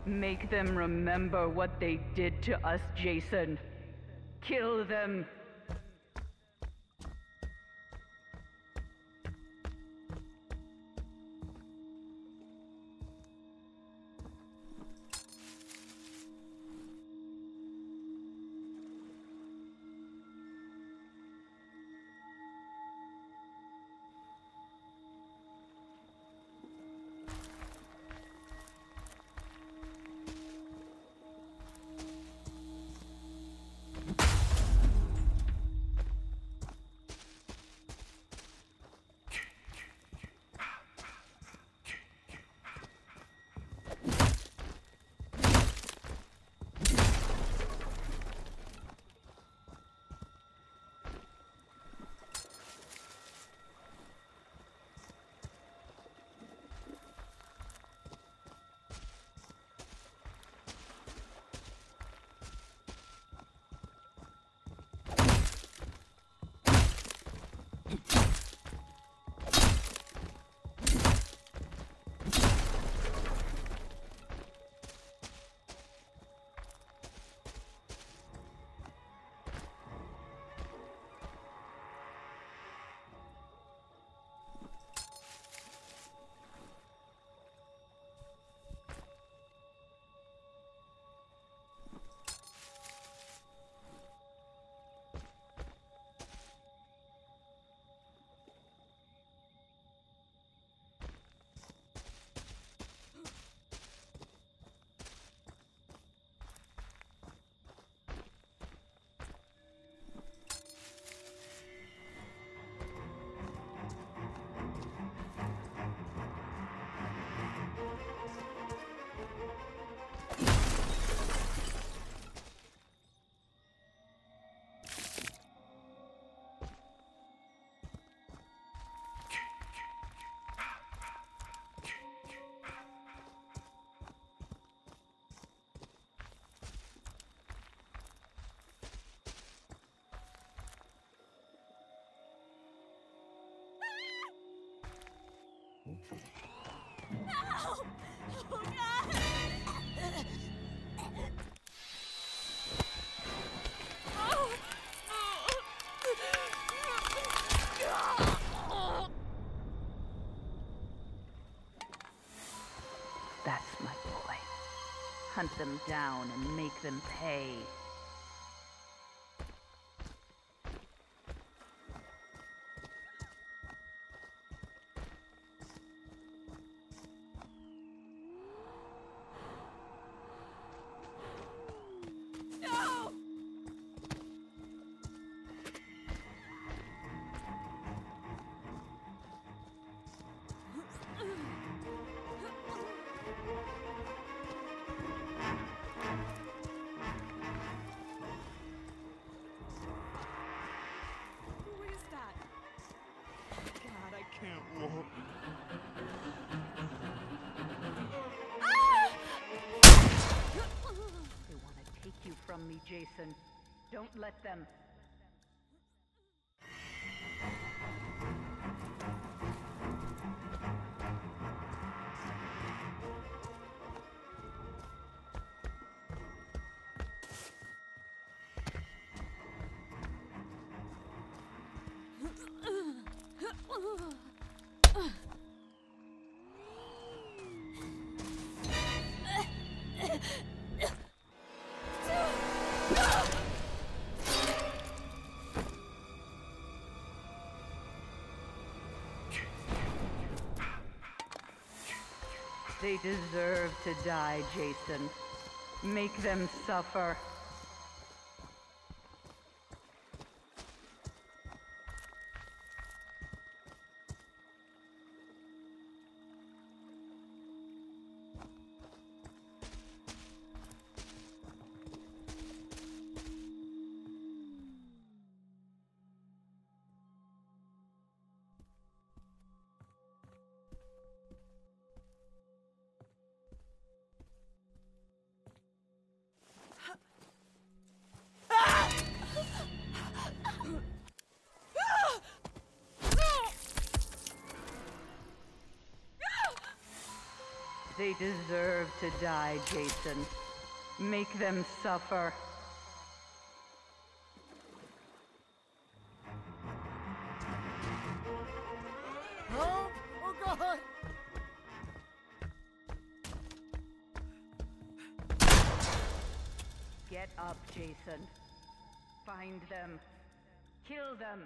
Make them remember what they did to us, Jason. Kill them. No! Oh, God! That's my boy. Hunt them down and make them pay. No! Who is that? God, I can't walk. They want to take you from me, Jason. Don't let them. They deserve to die, Jason. Make them suffer. They deserve to die, Jason. Make them suffer. Help! Oh God! Get up, Jason. Find them. Kill them.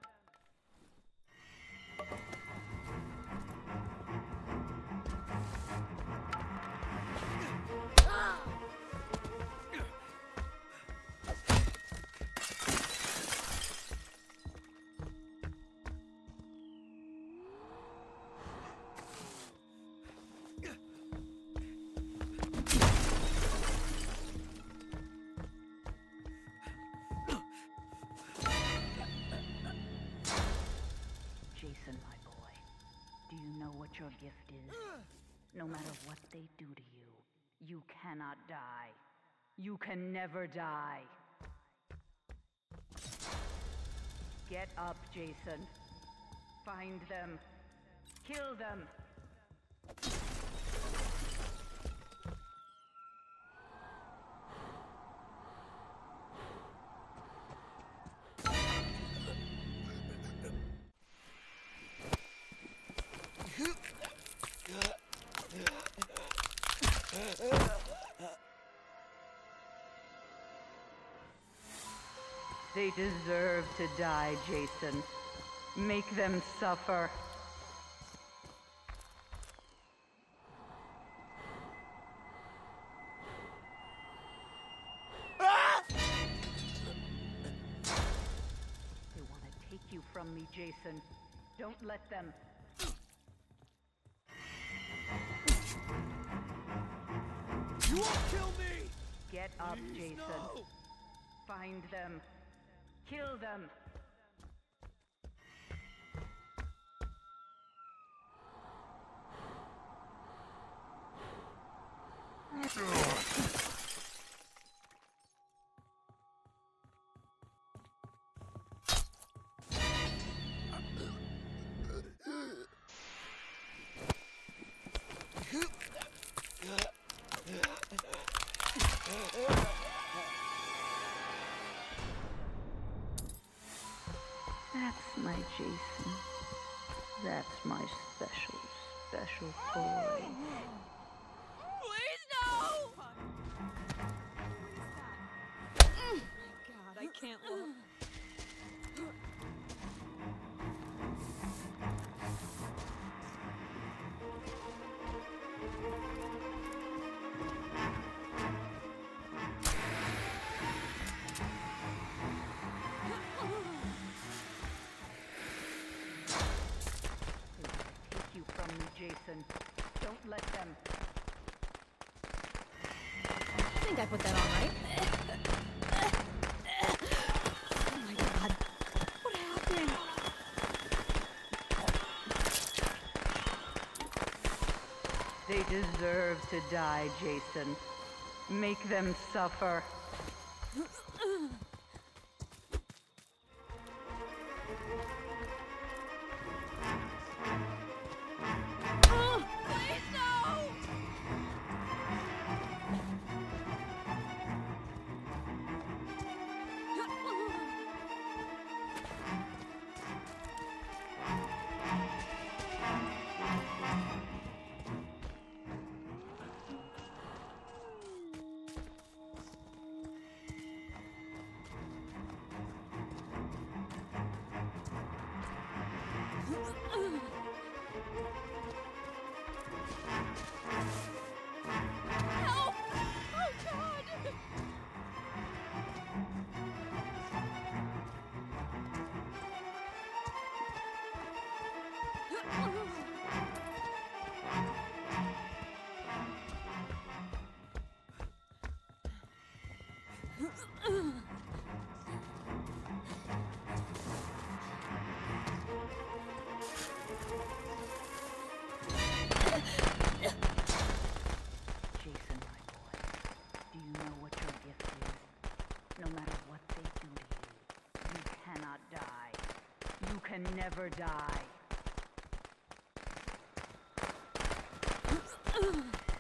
Jason, my boy, do you know what your gift is? No matter what they do to you, you cannot die. You can never die. Get up, Jason. Find them. Kill them. They deserve to die, Jason. Make them suffer. They want to take you from me, Jason. Don't let them. You won't kill me! Get up, Please, Jason. no. Find them. Kill them. That's my Jason. That's my special, special boy. Please, no! God, I can't look. Take you from me, Jason. Don't let them. I think I put that on right. Oh my God. What happened? They deserve to die, Jason. Make them suffer. Please, no! Help! Oh, God! Jason, my boy, do you know what your gift is? No matter what they do to you, you cannot die. You can never die.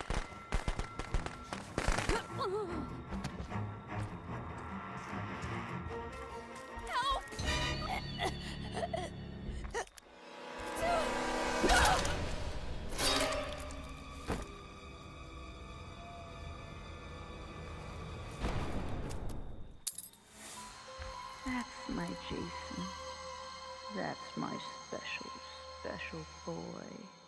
Jason. That's my special, special boy.